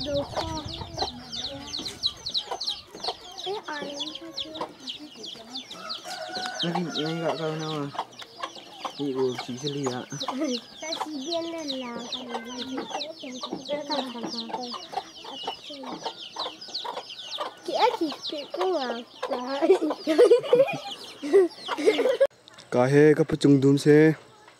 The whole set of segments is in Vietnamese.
Đồ kho. Cái ai Lagi yang enggak tahu nama. Ibu Sicily ya. Saya sibuk lelah kalau lagi. Kahe ka pachungdum se.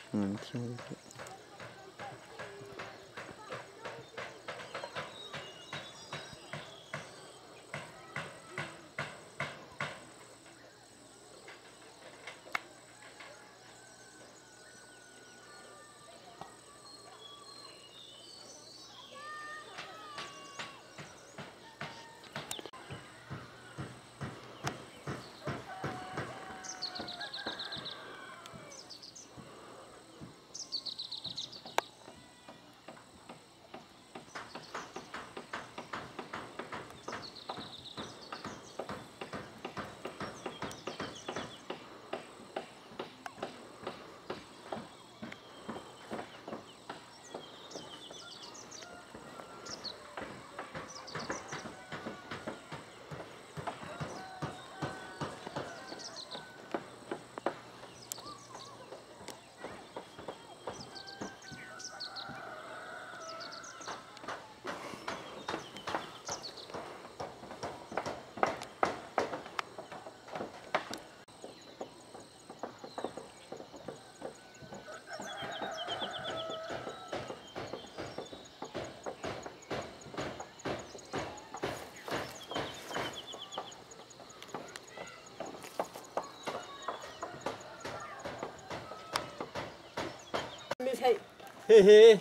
Hehe.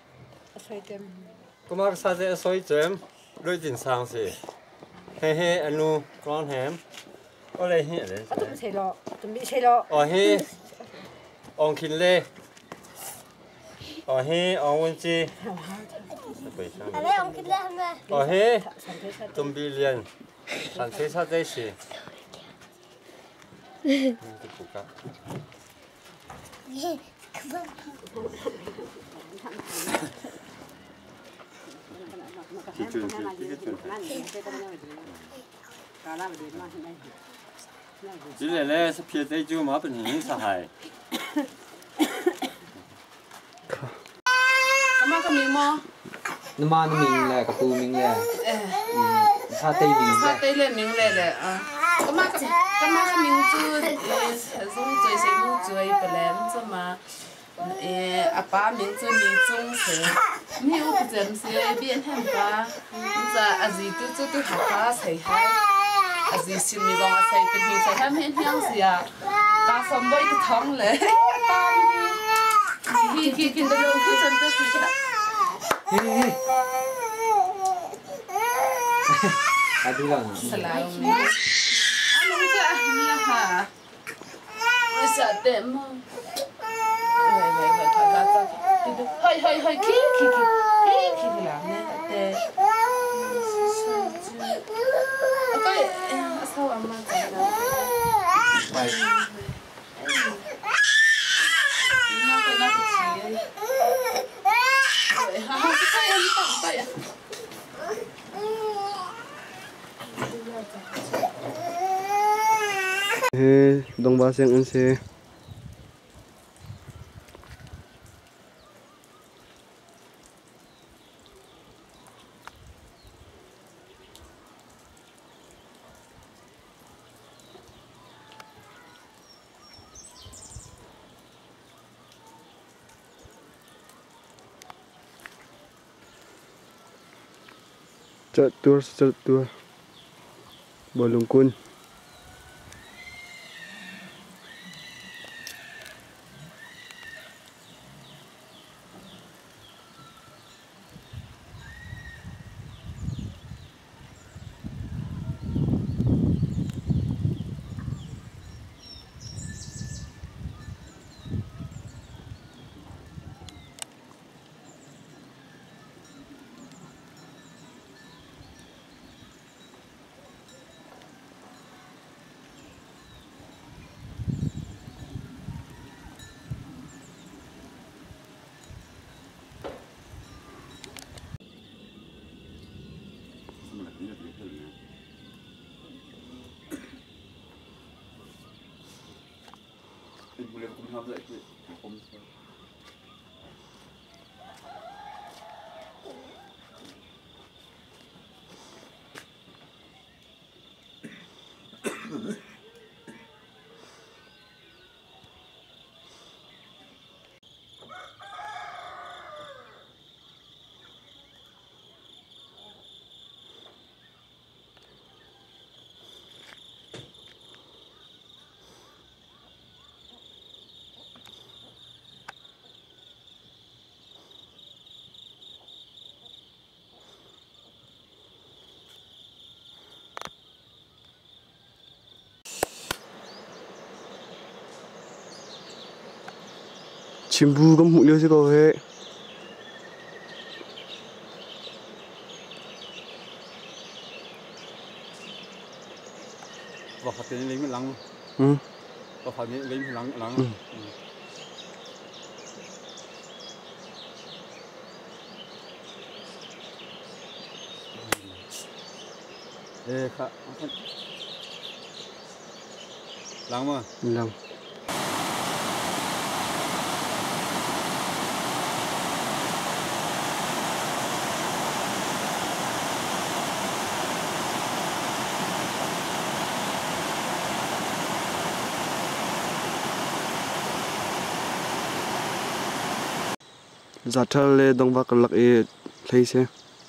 Kumak saja soi jam, đôi chân sang si. Hehe, anu con hem. Oleh hi ada. Oh he, on kinle. Oh he, on wenji. Ada orang kita hamba. Oh he, tumbilian. Santai saja si. Ini buka. Chỉ là lẽ sẽ phía tây chưa mà bên hình sao hay. Kamu ke Mimo? Nama ni ming le, katu ming le. Sate ming le. Sate le Ming le le. Kamu ke Ming tu, dùng chơi xây nu chơi bờ lem chứ mà. Apa Ming tu Ming Trung se. Miu tu jem se biên hem ba. Giờ azi tu học ba xây hai. Azi xin mi dong xây bên hi xây hem hen hiang gì à. Ta xong với cái thong le. Khi cái đầu cứ chân tới thì Hehe. Aduh lah. selalu. Anu je lah ha. Masa demo. Hoi ki lah ni. Okey, asal aman saja. Baik. Nak kena kecil. Saya. He, dong bahas yang unse. Catur Balungkun. boleh aku minum tak ikut. Chimbu kamu lihat sih kau he. Và phát triển lấy mình lắng. Và phát triển lấy mình lắng. Kak. Lắng mà. Lắng. Zathal le dongba kalak e thei se.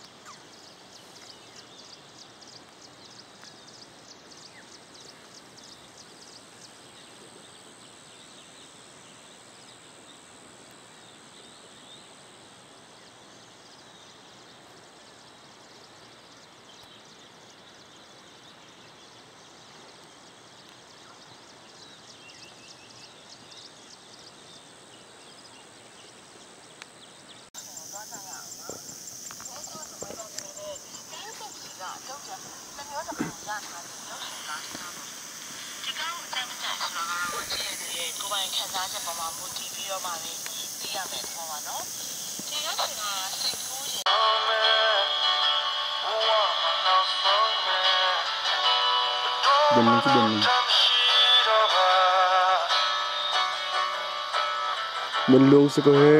Mình luôn sẽ có hệ.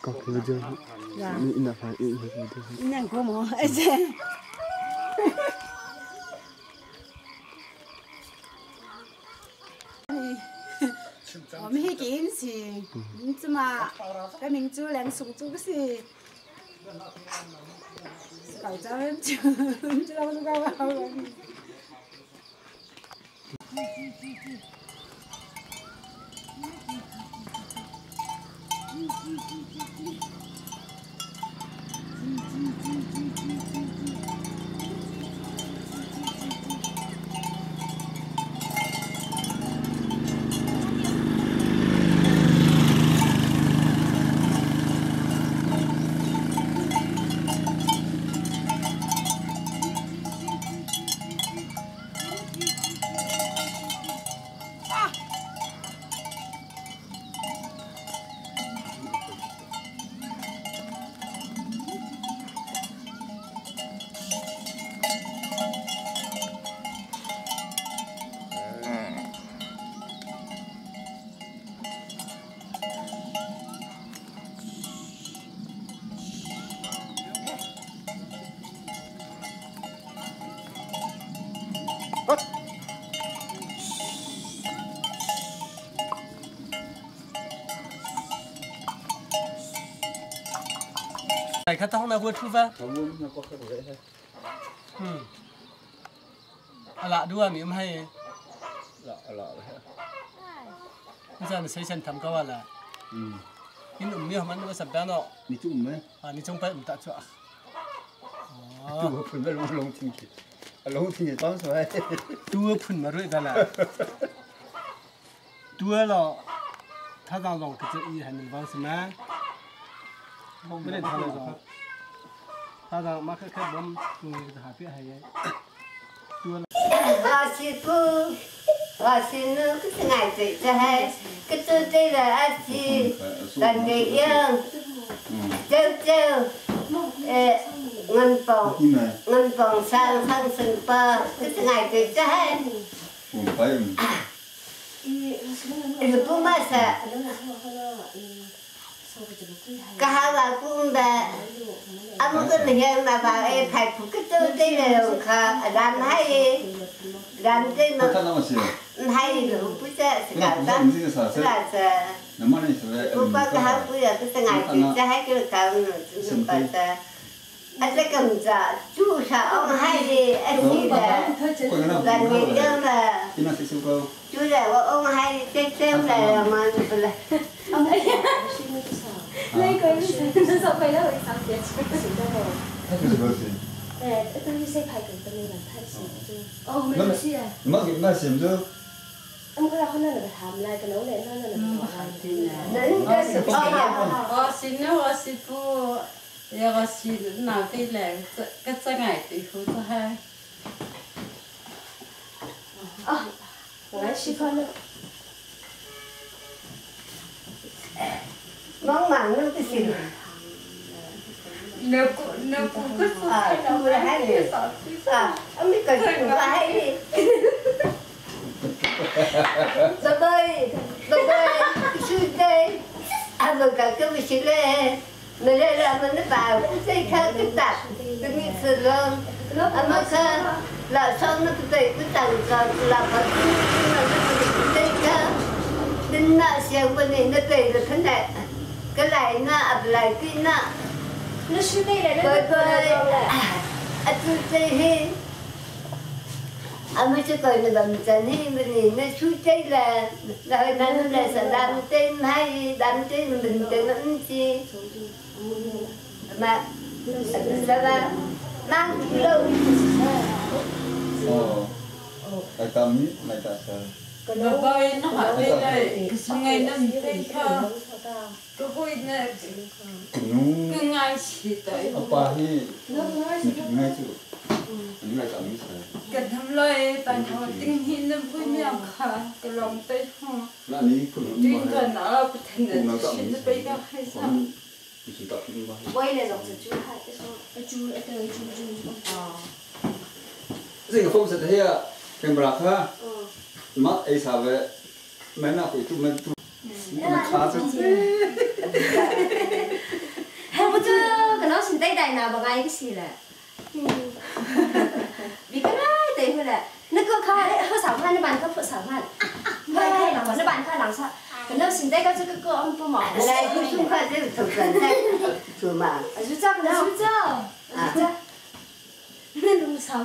có cái video ina phải ina video Nè cô mò ese. Mình kiếm gì, nhưng mà cái mình chú làm sung chú cái gì, cậu cháu em chú đâu có đâu. Này khát tao nào vừa thu va. Lạ đua mình hay. lạ. Bây giờ mình xây chân thầm cao là. In miêu mình nó sập đá nọ. Ni chung mấy. Ni chung phải ta chua. Tua phun với lông thì tao rồi. Tua phun mà rồi đó là. Tua là. Thà rằng lòng cái chữ y hành mình vang xem á. Không biết thà rằng. Thà rằng mà cái bom dùng cái hạt biết hay ấy. Tua là. Xin cái ngày tuổi cho hay cái tôi đây là anh chị là người yêu trêu ngân phòng sang thăng sừng bờ cái ngày tuổi cho hay rồi cũng mà sợ cả hai là cũng đã anh muốn cái này mà bà ấy phải phụ cái tôi đây là làm hay làm cái mà hay rồi bây giờ sẽ làm đó là cô có cái hai bây giờ cái ngày thì sẽ hay cái cao nữa chúng ta anh sẽ cầm giả chú sao ông hay đi anh đi là người yêu là chú là ông hay xem là mà là ông ấy lấy cái nó sao phải đó sao vậy tôi sẽ phải cần tôi làm thay sự mình gì à nó xem chứ ông có không nên là làm lại cái nấu này nó là đến cái sự xin nó xin phụ giờ xin nào cái là cái ngày thì phụ cho hai nói xin con mong màng nó cái gì nếu cũng cứ đâu là hay đi ông biết coi chuyện là hay đi rồi bơi suy đây anh mà cả cái việc gì đấy mình đây là mình nó bảo cái gì khác cái tập cái nghĩ sự luôn anh mà khác là xong nó cái tầng còn là phải là nó cái khác đến nãy xem bên này nó về được thế này cái này nó ập lại cái nó suy đây là nó anh tôi thấy hết anh mới cho coi nó làm chân hết bên này nó suy đây là nó là sẽ làm tên hay làm tên mình tên nó chi mà là mang lâu tại tâm này ta sợ nó coi nó hỏi đây này ngày nó đây thôi tôi coi nè cứ ngày chỉ tới apa hi ngay chứ những ngày cảm thấy cái thầm lời tại họ tình hình nó vui miệng khá cái lòng tay họ là ní cũng tinh thần nó là thành là chuyện nó bây giờ hay sao quay lại dòng chú hai cái chú gì không sẽ thấy cái bạc ha mắt ấy sao vậy mấy nào cũng tụi mình khá chứ chứ cái nó xin tay đại nào bằng ai cái gì là vì cái này thì thôi là nó cứ khai đấy, hơi sáng nó bàn có phụ sáng hạn, khai là nó bàn khai làm sao, cái nó xin tay có chứ cứ ông phụ mỏ, này cứ xung quanh cái thực phẩm này, chùa mà, chú chắc cái chú chắc, nên đúng sao?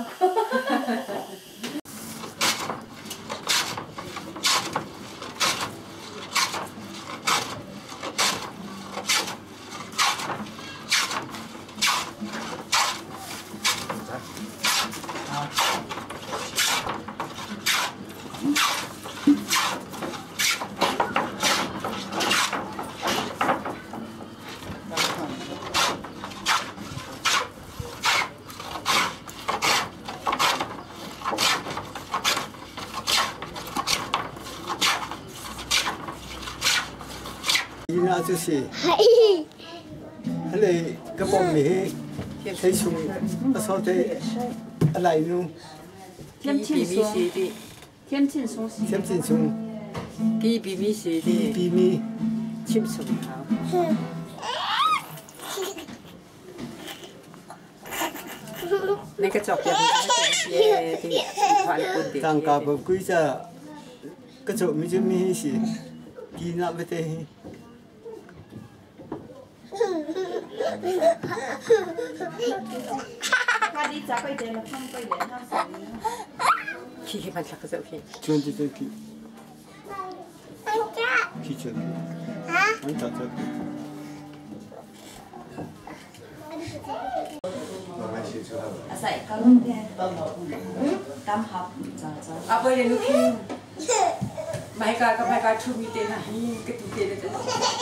那就是，cái bom mì thấy sung, nó sao thế, lại nu, thêm chín sung, bi mi, chim sung hào. Nên cái chọc thì tăng cả bậc quý gia, cái chỗ mi chứ mi gì, kỳ nào vậy thế? khi bạn chắc cái dấu khi chuyên đi tới khi chuyên anh chặt chặt Dạy con luôn tâm học à bây giờ lúc khi mấy cái chung như thế này cái tụi tiền này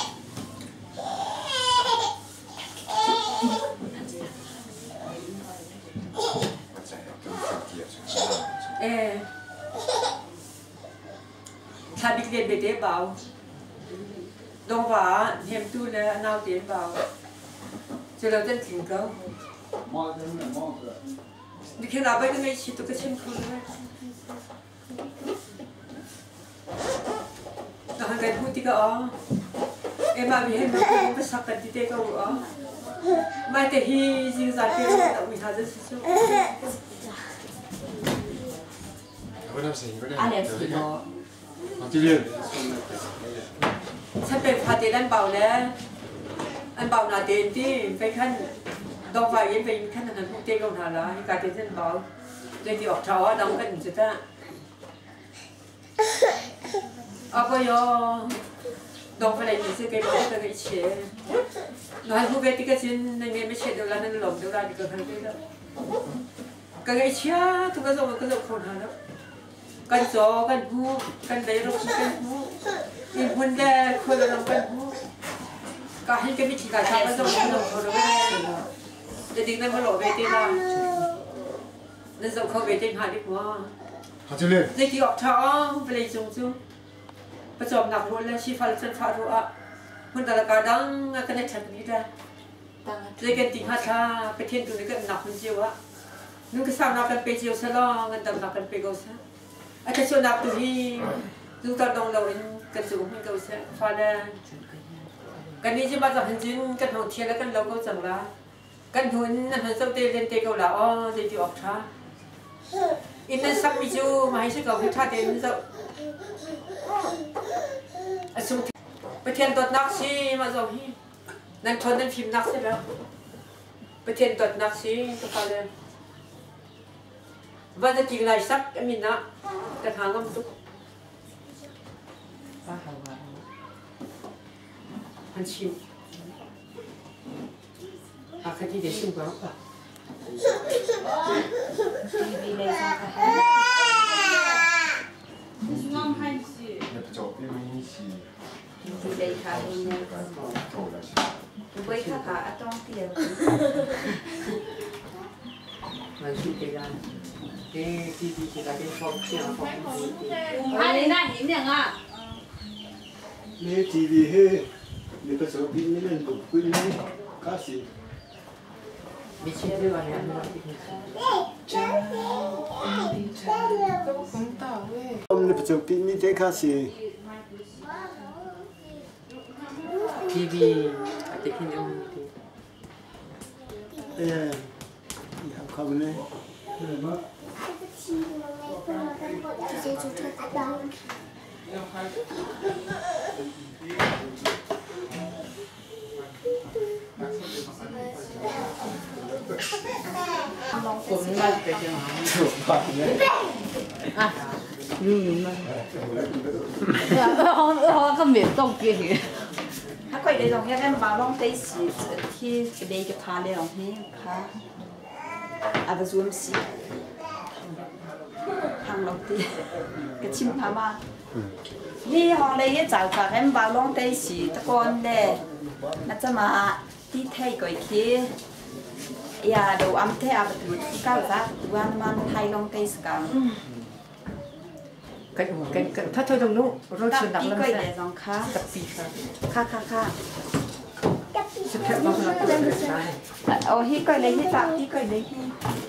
thà đi liền để bảo đông vả hem tu là nào tiền bảo choเราจะถึงเขาดิฉันรับไปได้ไม่ชิดตัวก็เช่นคุณเลยแต่หากพูดที่ก็อ๋อมาวิให้มันเป็นสักกันที่เด็กก็อ๋อไม่แต่ฮีสิ่งสัตว์ที่เราไม่ทำจะสู้ฉันเป็นพาเตลันเบาแล้วอันเบาหนาเต็นที่ไปขั้นดองไฟยันไปขั้นนั้นพวกเจ้าของหาละการเต้นเบาเลยที่ออกเช้าดองกันจะได้เอาไปยอดองไฟเลยนี่สิเกี่ยวกับอะไรเชี่ยน้อยผู้เวทีก็ชินในเงี้ยไม่เชี่ยเดี๋ยวละนั่นหลงเดี๋ยวละดีก็พันไปแล้วก็ไอ้เชี่ยทุกคนส่งก็ส่งคนหาแล้วกันจอกันหูกันได้รู้กันหูมีคนแดงคนละลงกันหูก็ให้กันวิธีการทำก็ต้องลงเขาด้วยจะดิ้งนั่นมาหล่อเวทีละนั่นส่งเขาเวทีหาดีกว่าในที่ออกท้องไปเลยจงจุประจอมหนักรุ่นแล้วชีฟ้าฉันฟ้ารู้อ่ะคนแต่ละการดังกันในชั้นนี้ได้เลยกันติงหัดชาไปเที่ยงตัวนี้กันหนักคนเจียวอ่ะนึกก็สร้างนักกันไปเจียวซะล้อเงินดำนักกันไปกูซะอาจจะชวนนักตัวที่ดูตาดองเราเองกันสูงให้กูซะฟ้าแดงกันนี้จะมาจากหันจินกันหงเทียนแล้วกันเราก็จังละกันหุ่นนั่นหันเจ้าเตยเล่นเตยกูละอ๋อใจที่ออกช้าอินนั้นสักมิจูมาให้ฉันกับพิธาเตยเจ้าสุดไปเทียนตัวนักสิมาจากที่นั่นทนนั่นพิมพ์นักเสร็จแล้วไปเทียนตัวนักสิก็พอเลยว่าจะกินอะไรสักมินะกระถางน้ำซุปมันชิมอาคดีเดี๋ยวชิมก่อนป่ะดีเลยสักน้องให้สิจบที่ไม่สิดีเลยค่ะเนี่ยดูไปค่ะค่ะต้องเปลี่ยนมันชิมไปยังที่เราได้ฟังเสียงฟังอะไรน่าเห็นอย่างอ่ะนี่ทีวีเฮ้นี่ก็สอบนี่นั่นบุกคุยนี่ข้าศึกมีชื่อด้วยนะผมนี่ประสบปีนี้เด็กข้าศึกทีวีอาจจะคิดว่า không này cũng là cái gì à họ có miệng đông kia gì 他可以那种，要不然马龙得是去那个爬那种去爬，啊不是我们是，行落地，个青爬嘛。你行嘞一早早hem馬龍得是得乾嘞，那怎麼啲睇過去？呀，đồ ăn thế à, bữa cao giá, đồ ăn mà thay long tây sẵn. cái thắt thôi đồng nụ rồi Tập chuyển đi đắp coi lên để dòng khá. tập đi Khá. sẽ theo bao giờ cũng sẽ Hi coi lấy hi tập đi coi lấy hi.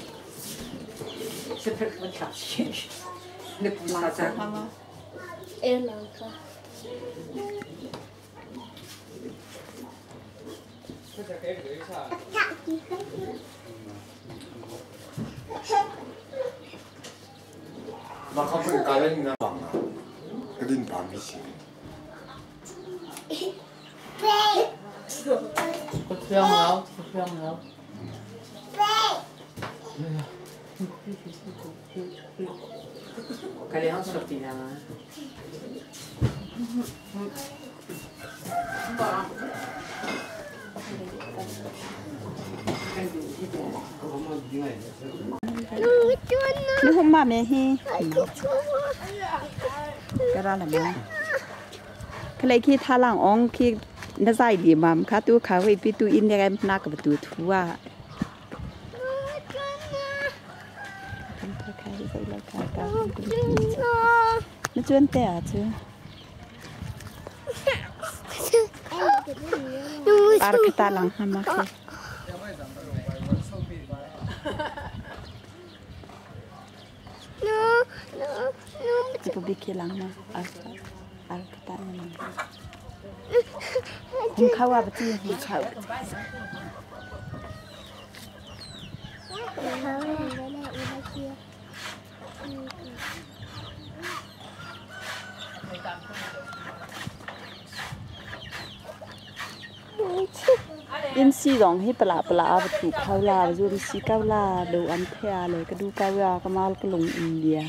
sẽ theo vẫn chặt được mà ra Em làm không? 나 갑자기 까연이나 막나 그린 밤이지 có thương không cái đấy không sập thì là Nó không mà mẹ hi. Cái đó là mẹ. Cái này khi thà lăng ong khi nó dài đi mà khá tu khá vậy bị tu in em na cái tu thua à. Nó chuyên tè à chứ. Ar kita lang hama khi. Ibu bikin lang ma. Ar kita lang. Hum kau apa tu? Hum kau. Yên si dòng hết bả bả vật chủ khâu là rồi si cao là đồ ăn theaเลยก็ดูcao làก็มาก็ลงอินเดีย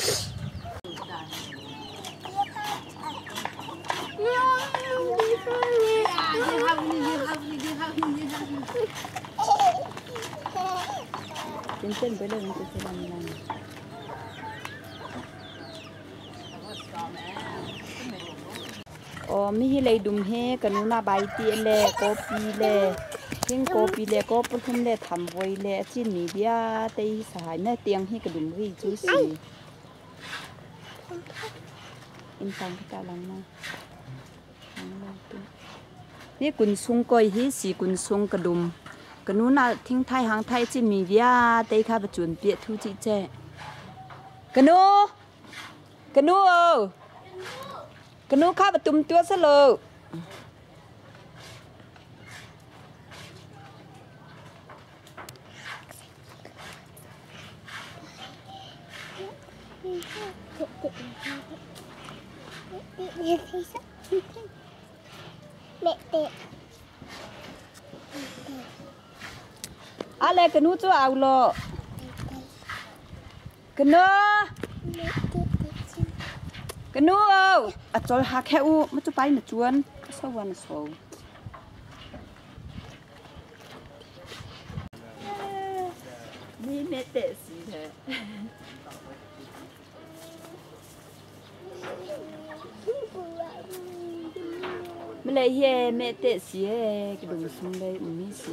เต้นไปเลยมันจะเต้นอะไรมีอะไรดุมเฮกันนู้นใบเตี้ยเล่กอปีเล่ทิ้งกอปีเล่ก็พุ่มเล่ทำไว้เล่จีนมีเดียเตยสายเนี่ยเตียงให้กระดุมรีจูสีอินฟังพิจารณานี่กุนซุงก้อยฮีสีกุนซุงกระดุมกันนู้นทิ้งไทยหางไทยจีนมีเดียเตยข้าประจุนเปียทุจิเจกันนู้กันนู้ข้าประตุมตัวซะเลยอะไรกันนู้จะเอาล่ะกันนู้อะจอยหาแค่อูมันจะไปหนึ่งจวนก็สวรรค์โซ่นี่เมเตสีเถอะไม่เลยเย่เมเตสีกระดูกสุ่มเลยมีสี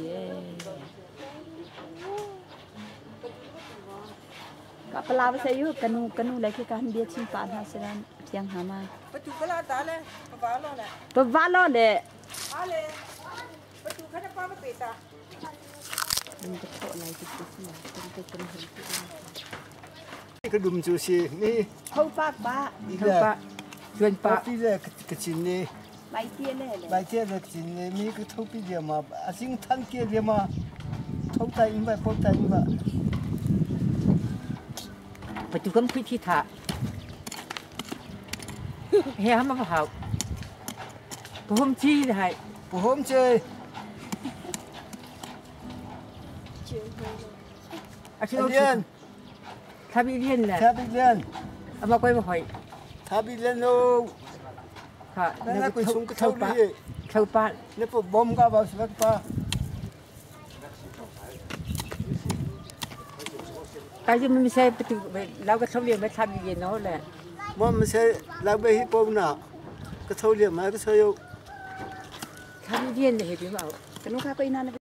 กับปลาไปใส่ยูกันนูเลยคือการเบียดชิมปานหาเสร็จเพียงหามาประตูก็ลาตาเลยปะวาล้อเลยอะไรประตูเขาจะป้าไม่ปิดอ่ะมันจะโผล่อะไรจะปิดเนี่ยเป็นเห็นที่ cái đùm chú xìนี่เขาปากป้าเขาปะ chuyên ปะ pa ที่เรียกกระชินนี่ใบเตี้ยเลยใบเทียนกระชินนี่มีกระทบปีเดียวมาอาสิ่งท่านเกียร์เดียวมา không tay như vậy, không tay như vậy. Phải chụp cấm thi thả. Hè mà học. Hôm chi này. Hôm chơi. Liên. Tha bị liên nè. Tha bị liên. Mà quay mà hỏi. Tha bị liên đâu. Hả? Nó quay xuống cái thâu đi. Thâu bạn. Nó phải bom cả vào sắp pa. Cái gì mình sẽ lao cái thâu liền với tha bị liên nó là. Mình sẽ lao về hip bom nào. Cái thâu liền mà cái thâu. Tha bị liên thì hiểu bảo. Cái lúc khác có in